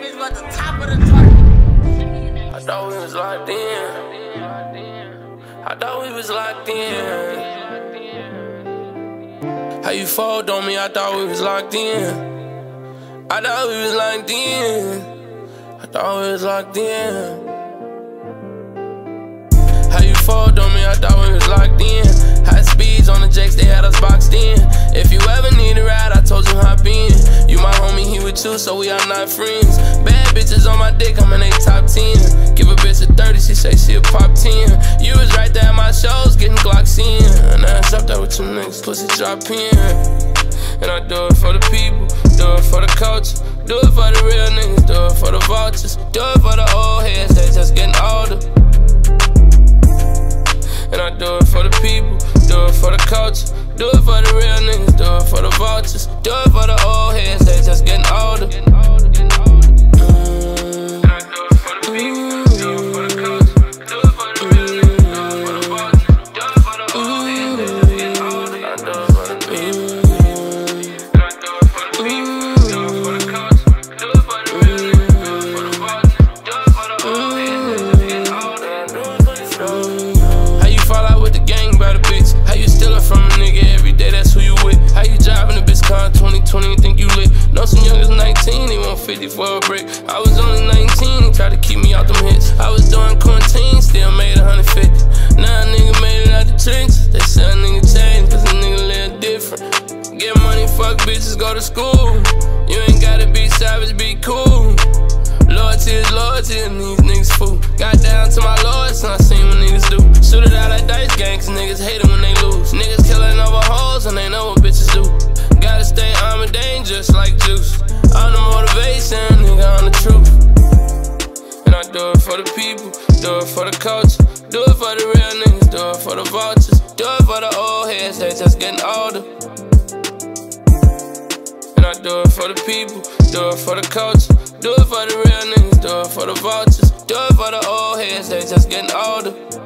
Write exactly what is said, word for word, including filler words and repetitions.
niggas was at the top of the chart. I thought we was locked in. I thought we was locked in. How you fold on me? I thought we was locked in. I thought we was locked in. I thought we was locked in. How you fold on me? I thought we was locked in. High speeds on the jakes, they had us boxed in. If you ever need a ride, I told you hop in. You my homie, he with you, so we are not friends. Bad bitches on my dick, I'm in they top ten. Give a bitch a thirty, she say she a pop ten. You was right there at my shows, getting Glocks in. And I up there with you niggas, pussy drop in. And I do it for the people, do it for the culture, do it for the real niggas, do it for the vultures, do it for the old heads, they just getting older. And I do it for the people, do it for the culture, do it for the real niggas, do it for the vultures, do it for the old heads, they just getting older. Mm. And I do it for the people, do it for the culture, do it for the real niggas, do it for the vultures, do it for the old heads, they just getting older. I do it for the people, and I do it for the people, do it for the culture, do it for the real niggas, do it for the vultures, do it for the old heads, they just getting older. I do it for the people. Fall out with the gang by the bitch. How you stealing from a nigga every day, that's who you with. How you driving a bitch car in twenty twenty and think you lit. Know some youngers nineteen, they want fifty for a brick. I was only nineteen, he tried to keep me out them hits. I was doing quarantine, still made a hundred fifty. Now a nigga made it out the trenches. They say a nigga changed, cause a nigga live different. Get money, fuck bitches, go to school. You ain't gotta be savage, be cool. Loyalty is loyalty and these niggas fool. Got down to my lord, son, I seen what niggas do. Shoot it out like dice gang, cause niggas hate it when they lose. Niggas killing over hoes and they know what bitches do. Gotta stay armed and dangerous like juice. On the motivation, nigga, on the truth. And I do it for the people, do it for the culture, do it for the real niggas, do it for the vultures, do it for the old heads, they just getting older. And I do it for the people, do it for the culture, do it for the real niggas, do it for the vultures, do it for the old heads, they just getting older.